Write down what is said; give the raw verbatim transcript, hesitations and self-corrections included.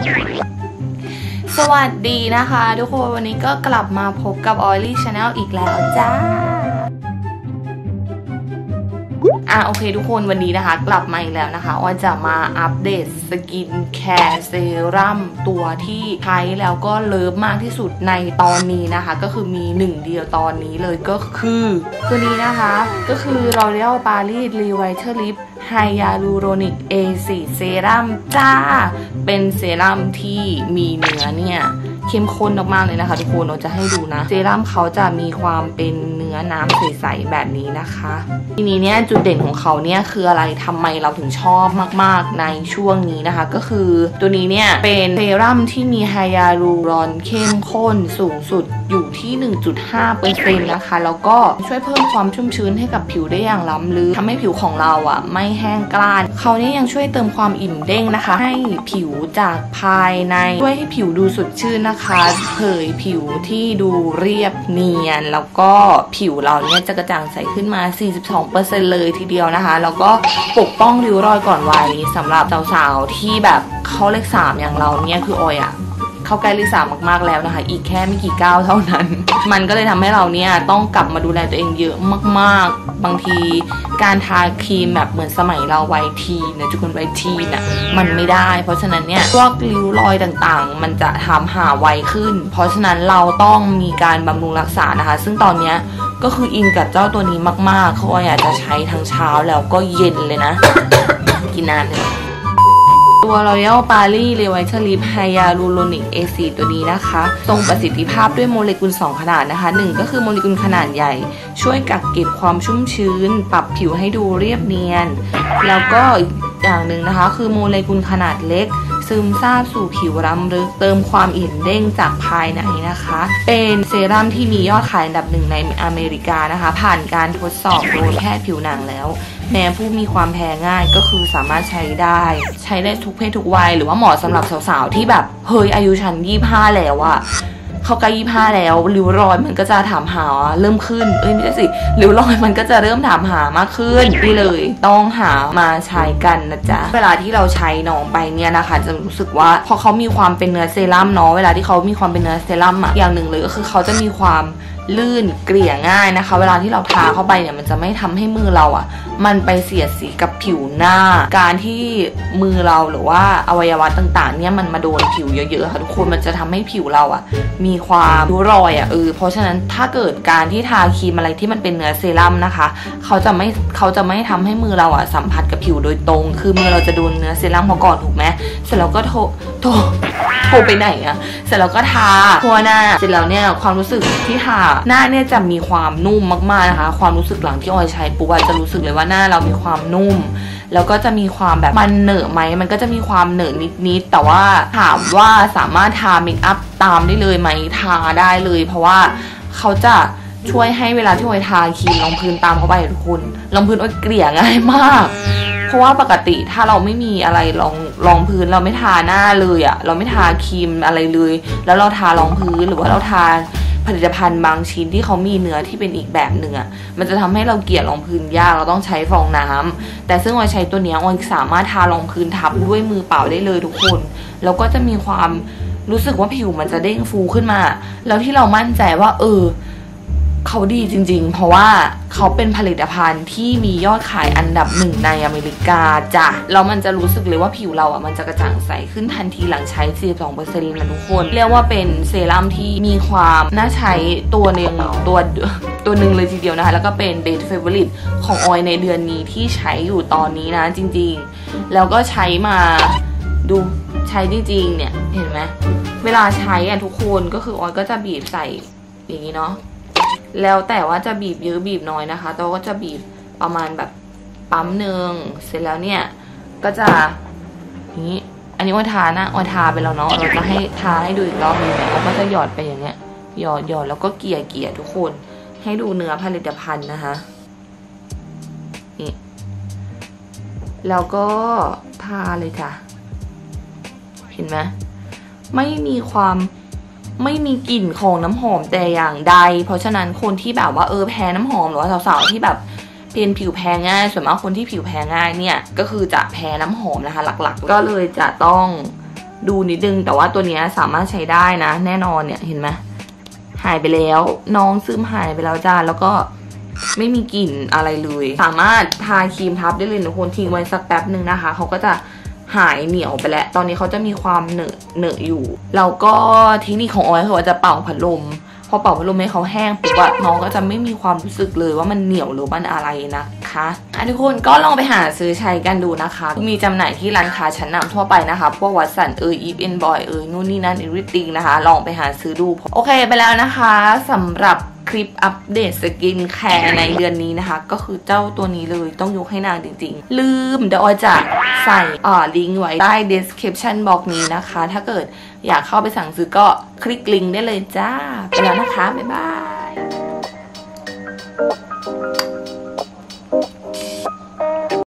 สวัสดีนะคะทุกคนวันนี้ก็กลับมาพบกับ Oily Channel อีกแล้วจ้าอ่ะโอเคทุกคนวันนี้นะคะกลับมาอีกแล้วนะคะว่าจะมาอัปเดตสกินแคร์เซรั่มตัวที่ใช้แล้วก็เลิฟมากที่สุดในตอนนี้นะคะก็คือมีหนึ่งเดียวตอนนี้เลยก็คือตัวนี้นะคะก็คือ L'Oréal Paris Revitalift Hyaluronic เอ ซิด เซรั่มจ้าเป็นเซรั่มที่มีเนื้อเนี่ยเข้มข้นมากๆเลยนะคะทุกคนเราจะให้ดูนะเซรั่มเขาจะมีความเป็นเนื้อน้ำใสๆแบบนี้นะคะทีนี้เนี่ยจุดเด่นของเขาเนี่ยคืออะไรทำไมเราถึงชอบมากๆในช่วงนี้นะคะก็คือตัวนี้เนี่ยเป็นเซรั่มที่มีไฮยาลูรอนเข้มข้นสูงสุดอยู่ที่ หนึ่งจุดห้าเปอร์เซ็นต์ นะคะแล้วก็ช่วยเพิ่มความชุ่มชื้นให้กับผิวได้อย่างล้ำลึกทำให้ผิวของเราอ่ะไม่แห้งกร้านเขาเนี่ยยังช่วยเติมความอิ่มเด้งนะคะให้ผิวจากภายในช่วยให้ผิวดูสดชื่นนะคะเผยผิวที่ดูเรียบเนียนแล้วก็ผิวเราเนี่ยจะกระจ่างใสขึ้นมา สี่สิบสองเปอร์เซ็นต์ เลยทีเดียวนะคะแล้วก็ปกป้องริ้วรอยก่อนวัยสำหรับสาวๆที่แบบเข้าเลขสามอย่างเราเนี่ยคือออยอะเข้าใกล้เลขสามมากๆแล้วนะคะอีกแค่ไม่กี่ก้าวเท่านั้นมันก็เลยทำให้เราเนี่ยต้องกลับมาดูแลตัวเองเยอะมากๆบางทีการทาครีมแบบเหมือนสมัยเราวัยทีนะทุกคนวัยทีน่ะมันไม่ได้เพราะฉะนั้นเนี่ยพวกริ้วรอยต่างๆมันจะทำหาไวขึ้นเพราะฉะนั้นเราต้องมีการบำรุงรักษานะคะซึ่งตอนเนี้ยก็คืออินกับเจ้าตัวนี้มากๆเขาอยากจะใช้ทั้งเช้าแล้วก็เย็นเลยนะ กินนานเลยตัว L'Oréal Paris Revitalift Hyaluronic เอ ซิด ตัวนี้นะคะทรงประสิทธิภาพด้วยโมเลกุลสองขนาดนะคะหนึ่งก็คือโมเลกุลขนาดใหญ่ช่วยกักเก็บความชุ่มชื้นปรับผิวให้ดูเรียบเนียนแล้วก็อีกอย่างหนึ่งนะคะคือโมเลกุลขนาดเล็กซึมซาบสู่ผิวล้ำลึกเติมความอิ่มเด้งจากภายในนะคะเป็นเซรั่มที่มียอดขายอันดับหนึ่งในอเมริกานะคะผ่านการทดสอบโดยแพทย์ผิวหนังแล้วแม้ผู้มีความแพ้ง่ายก็คือสามารถใช้ได้ใช้ได้ทุกเพศทุกวัยหรือว่าเหมาะสำหรับสาวๆที่แบบเฮ้ยอายุฉันยี่สิบห้าแล้วอะเข้าใกล้ยี่สิบห้าแล้วริ้วรอยมันก็จะถามหาเริ่มขึ้นเอ้ยไม่ใช่สิริ้วรอยมันก็จะเริ่มถามหามากขึ้นนี่เลยต้องหามาใช้กันนะจ๊ะเวลาที่เราใช้น้องไปเนี่ยนะคะจะรู้สึกว่าพอเขามีความเป็นเนื้อเซรั่มเนาะเวลาที่เขามีความเป็นเนื้อเซรั่มอะอย่างหนึ่งเลยก็คือเขาจะมีความลื่นเกลี่ยง่ายนะคะเวลาที่เราทาเข้าไปเนี่ยมันจะไม่ทำให้มือเราอ่ะมันไปเสียดสีกับผิวหน้าการที่มือเราหรือว่าอวัยวะต่างๆเนี่ยมันมาโดนผิวเยอะๆค่ะทุกคนมันจะทำให้ผิวเราอ่ะมีความริ้วรอยอ่ะเออเพราะฉะนั้นถ้าเกิดการที่ทาครีมอะไรที่มันเป็นเนื้อเซรั่มนะคะเขาจะไม่เขาจะไม่ทำให้มือเราอ่ะสัมผัสกับผิวโดยตรงคือมือเราจะโดนเนื้อเซรั่มเขาก่อนถูกไหมเสร็จแล้วก็โถโถโถไปไหนอ่ะเสร็จแล้วก็ทาทั่วหน้าเสร็จแล้วเนี่ยความรู้สึกที่ทาหน้าเนี่ยจะมีความนุ่มมากๆนะคะความรู้สึกหลังที่ออยใช้ปุ๊บจะรู้สึกเลยว่าหน้าเรามีความนุ่มแล้วก็จะมีความแบบมันเหนอะไหมมันก็จะมีความเหนอะนิดๆแต่ว่าถามว่าสามารถทาเมคอัพตามได้เลยไหมทาได้เลยเพราะว่าเขาจะช่วยให้เวลาที่ออยทาครีมรองพื้นตามเข้าไปทุกคนรองพื้นออยเกลี่ยง่ายมากเพราะว่าปกติถ้าเราไม่มีอะไรรองรองพื้นเราไม่ทาหน้าเลยอะเราไม่ทาครีมอะไรเลยแล้วเราทารองพื้นหรือว่าเราทาผลิตภัณฑ์บางชิ้นที่เขามีเนื้อที่เป็นอีกแบบหนึ่งอ่ะมันจะทำให้เราเกลี่ยรองพื้นยากเราต้องใช้ฟองน้ำแต่ซึ่งออยใช้ตัวนี้ออยสามารถทารองพื้นทับด้วยมือเปล่าได้เลยทุกคนแล้วก็จะมีความรู้สึกว่าผิวมันจะเด้งฟูขึ้นมาแล้วที่เรามั่นใจว่าเออเขาดีจริงๆเพราะว่าเขาเป็นผลิตภัณฑ์ที่มียอดขายอันดับหนึ่งในอเมริกาจ้ะแล้วมันจะรู้สึกเลยว่าผิวเราอ่ะมันจะกระจ่างใสขึ้นทันทีหลังใช้ สี่สิบสองเปอร์เซ็นต์ นะทุกคนเรียกว่าเป็นเซรั่มที่มีความน่าใช้ตัวหนึ่งตัวตัวหนึ่งเลยทีเดียวนะคะแล้วก็เป็นเบสเฟเวอริตของออยในเดือนนี้ที่ใช้อยู่ตอนนี้นะจริงๆแล้วก็ใช้มาดูใช้จริงๆเนี่ยเห็นไหมเวลาใช้อ่ะทุกคนก็คือออยก็จะบีบใส่อย่างนี้เนาะแล้วแต่ว่าจะบีบเยอะบีบน้อยนะคะแต่ก็จะบีบประมาณแบบปั๊มหนึ่งเสร็จแล้วเนี่ยก็จะนี้อันนี้ออยทานะออยทาไปแล้วเนาะเราจะให้ทาให้ดูอีกรอบนึงเราก็จะหยอดไปอย่างเงี้ยหยอดหยอดแล้วก็เกลี่ยเกลี่ยทุกคนให้ดูเนื้อผลิตภัณฑ์นะคะนี่แล้วก็ทาเลยค่ะเห็นไหมไม่มีความไม่มีกลิ่นของน้ำหอมแต่อย่างใดเพราะฉะนั้นคนที่แบบว่าเออแพ้น้ำหอมหรือว่าสาวๆที่แบบเป็นผิวแพ้ง่ายส่วนมากคนที่ผิวแพ้ง่ายเนี่ยก็คือจะแพ้น้ำหอมนะคะหลักๆก็เลยจะต้องดูนิดนึงแต่ว่าตัวนี้สามารถใช้ได้นะแน่นอนเนี่ยเห็นไหมหายไปแล้วน้องซึมหายไปแล้วจ้าแล้วก็ไม่มีกลิ่นอะไรเลยสามารถทาครีมทับได้เลยทุกคนทิ้งไว้สักแป๊บหนึ่งนะคะเขาก็จะหายเหนียวไปแล้วตอนนี้เขาจะมีความเหนอะเหนอะอยู่แล้วก็เทคนิคของออยคือว่าจะเป่าพัดลมพอเป่าพัดลมให้เขาแห้งปุ๊บอะน้องก็จะไม่มีความรู้สึกเลยว่ามันเหนียวหรือมันอะไรนะคะอ่ะทุกคนก็ลองไปหาซื้อใช้กันดูนะคะมีจำหน่ายที่ร้านค้าชั้นนำทั่วไปนะคะพวกวัตสันเอออีฟเอ็นบอยเออนู่นนี่นั่นเอวิติงนะคะลองไปหาซื้อดูโอเคไปแล้วนะคะสำหรับคลิปอัปเดตสกินแคร์ในเดือนนี้นะคะก็คือเจ้าตัวนี้เลยต้องยกให้นางจริงๆลืมเดี๋ยวออยจะใส่อ่าลิงก์ไว้ใต้ description box นี้นะคะถ้าเกิดอยากเข้าไปสั่งซื้อก็คลิกลิงก์ได้เลยจ้าไปแล้วนะคะบ๊ายบาย